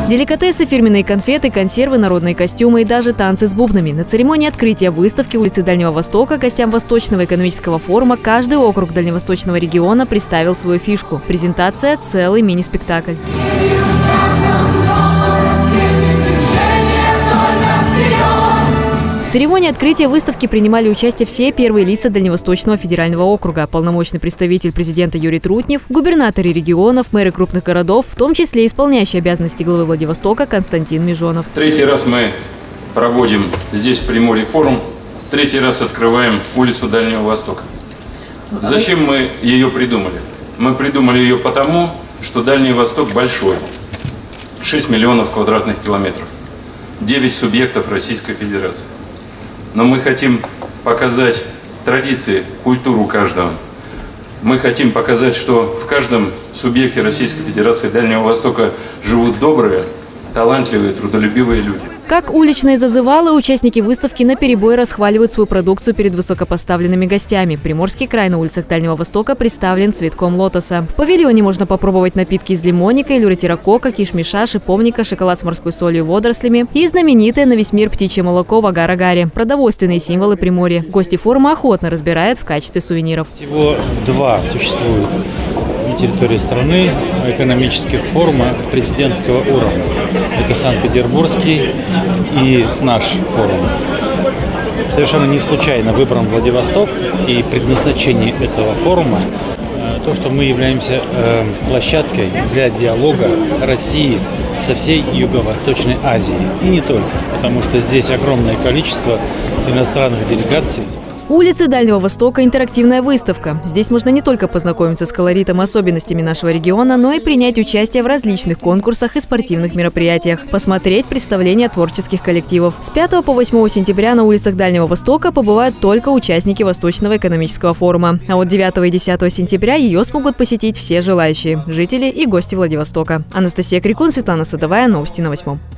Деликатесы, фирменные конфеты, консервы, народные костюмы и даже танцы с бубнами. На церемонии открытия выставки улицы Дальнего Востока гостям Восточного экономического форума каждый округ Дальневосточного региона представил свою фишку. Презентация – целый мини-спектакль. В церемонии открытия выставки принимали участие все первые лица Дальневосточного федерального округа, полномочный представитель президента Юрий Трутнев, губернаторы регионов, мэры крупных городов, в том числе исполняющий обязанности главы Владивостока Константин Межонов. Третий раз мы проводим здесь в Приморье форум, третий раз открываем улицу Дальнего Востока. Зачем мы ее придумали? Мы придумали ее потому, что Дальний Восток большой, 6 миллионов квадратных километров, 9 субъектов Российской Федерации. Но мы хотим показать традиции, культуру каждого. Мы хотим показать, что в каждом субъекте Российской Федерации Дальнего Востока живут добрые, талантливые, трудолюбивые люди. Как уличные зазывалы, участники выставки наперебой расхваливают свою продукцию перед высокопоставленными гостями. Приморский край на улицах Дальнего Востока представлен цветком лотоса. В павильоне можно попробовать напитки из лимонника, илюротирокока, кишмиша, шиповника, шоколад с морской солью и водорослями и знаменитое на весь мир птичье молоко в агар-агаре. Продовольственные символы Приморья. Гости форума охотно разбирают в качестве сувениров. Всего два существуют на территории страны экономических форума президентского уровня. Это Санкт-Петербургский и наш форум. Совершенно не случайно выбран Владивосток, и предназначение этого форума то, что мы являемся площадкой для диалога России со всей Юго-Восточной Азией. И не только, потому что здесь огромное количество иностранных делегаций. Улицы Дальнего Востока – интерактивная выставка. Здесь можно не только познакомиться с колоритом и особенностями нашего региона, но и принять участие в различных конкурсах и спортивных мероприятиях, посмотреть представления творческих коллективов. С 5 по 8 сентября на улицах Дальнего Востока побывают только участники Восточного экономического форума. А вот 9 и 10 сентября ее смогут посетить все желающие – жители и гости Владивостока. Анастасия Крикун, Светлана Садовая. Новости на 8.